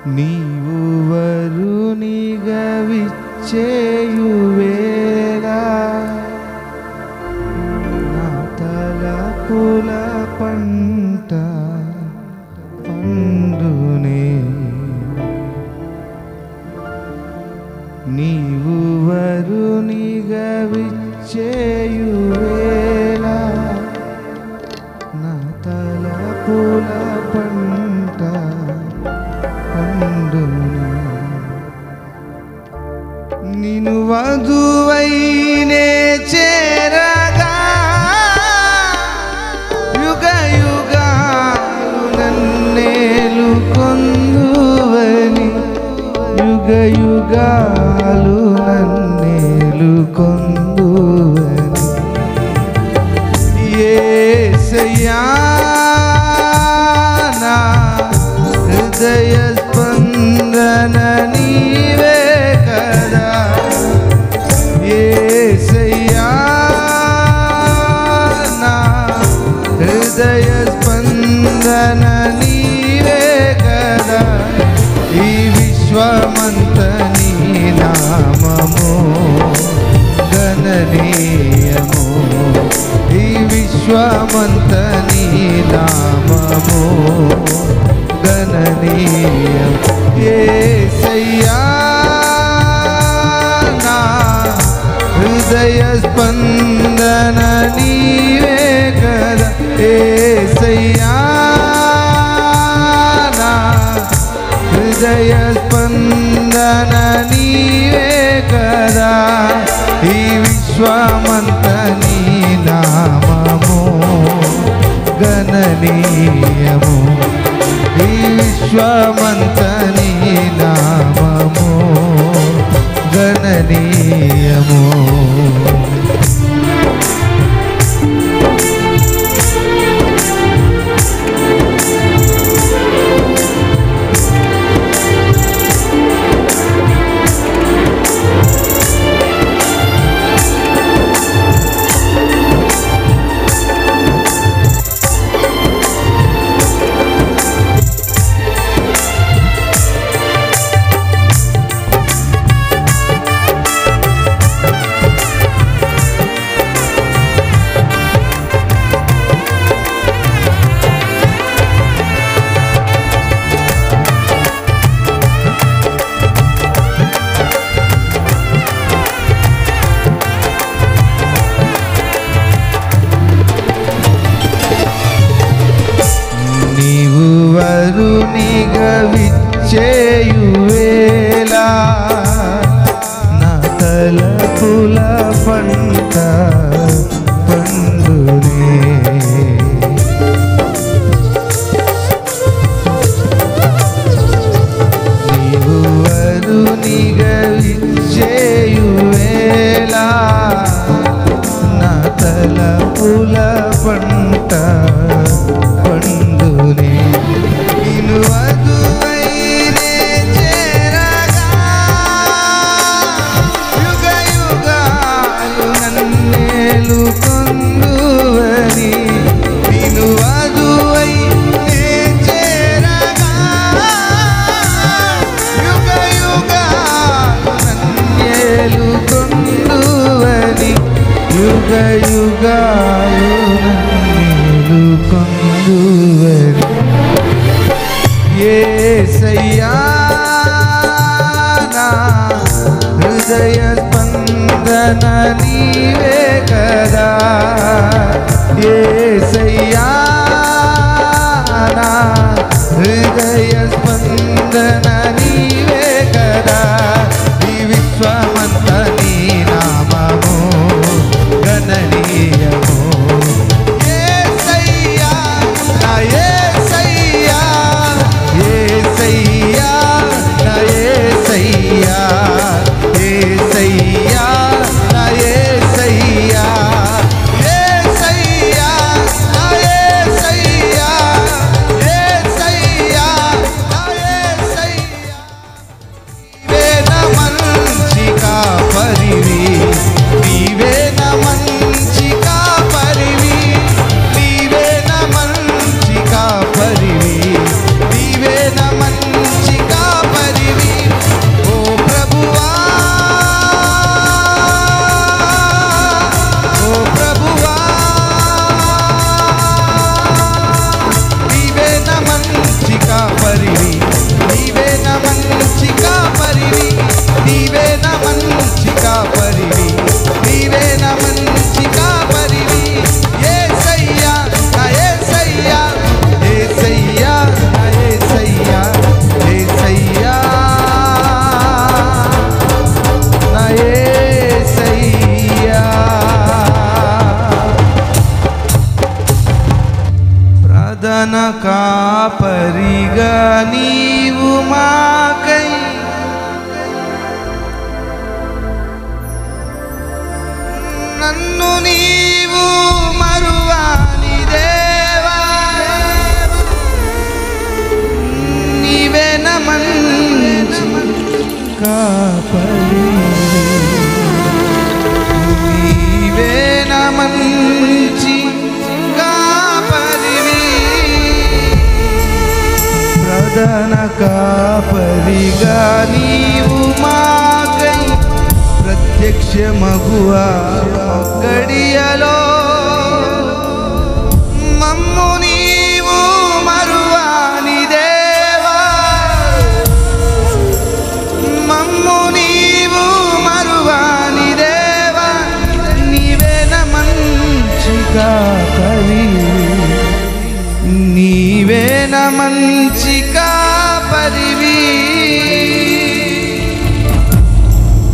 నీవు వరునిగా విచ్చేయువేళ నా తలపుల పంట పండునే నీవు వరునిగా విచ్చేయువేళ నా తలపుల పంట పండునే నిన్ను వధువైనే చేరగా యుగ యుగాలు నన్నేలు కొందువని యుగ యుగాలు నన్నేలు కొందువని యేసయ్యా నా హృదయ స్పందన నీవే కదా యేసయ్యా నా హృదయ స్పందన నీవే కదా ఈ విశ్వమంత నీ నామము గణనీయము ఈ విశ్వమంత నీ నామము గణనీయం యేసయ్యా నా హృదయ స్పందన నీవే కదా యేసయ్యా నా హృదయ స్పందన నీవే కదా ఈ విశ్వమంత నీ నామము గణనీయము ఈ విశ్వమంత నీ నామము గణనీయము వరునిగా విచ్చేయువేళ నా తలపుల పంట పండునే నీవు వరునిగా విచ్చేయువేళ నా తలపుల పంట పండునే నిన్ను వధువైనే చేరగా యుగ యుగాలు నన్నేలు కొందువని నిన్ను వధువైనే చేరగా యుగ యుగాలు నన్నేలు కొందువని యుగ యుగాలు నన్నేలు కొందువని యేసయ్యా నా హృదయ స్పందన నీవే కదా యేసయ్యా నా హృదయ స్పందన నీవే కదా ఈ విశ్వమంత నీ నామము గణనీయము యేసయ్యా నా యేసయ్యా యేసయ్యా నా యేసయ్యా యేసయ్యా నా యేసయ్యా యేసయ్యా నా యేసయ్యా యేసయ్యా నా యేసయ్యా నీవే నా మంచి కాపరివి నీవే నా మంచి కాపరివి నీవే నా మంచి కాపరివి నీవే నా మంచి కాపరివి నీవు మాకై నన్ను నీవు మరువాని దేవా నీవే నా మంచి కాపరి నీవే నా మంచి కాపరివి ప్రధాన కాపరిగా నీవు మాకై ప్రత్యక్ష మగువా గడియలో మమ్ము నీవు మరువాని దేవా మమ్ము నీవు మరువాని దేవా నీవే నా మంచి కాపరి నీవే నా మంచి